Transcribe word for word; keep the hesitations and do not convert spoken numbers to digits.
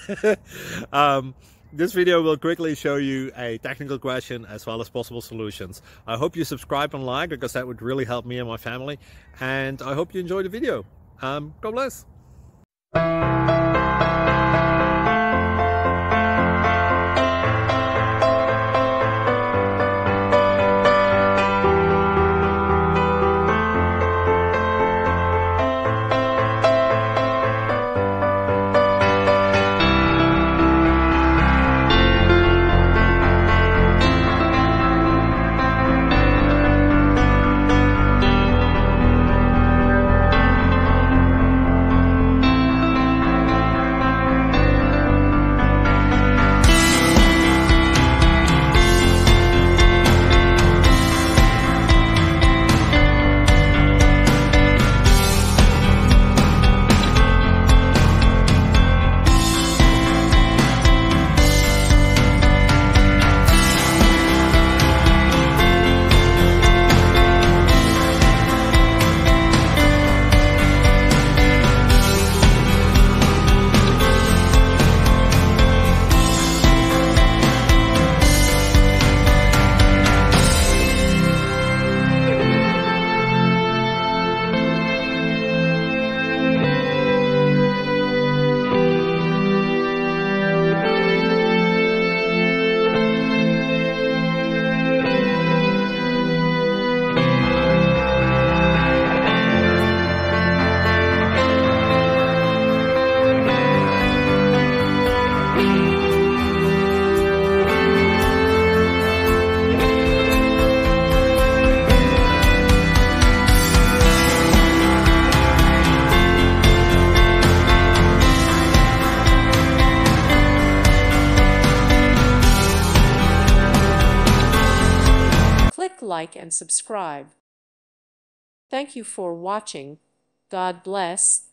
um, this video will quickly show you a technical question as well as possible solutions. I hope you subscribe and like, because that would really help me and my family. And I hope you enjoy the video. Um, God bless. Click like and subscribe. Thank you for watching. God bless.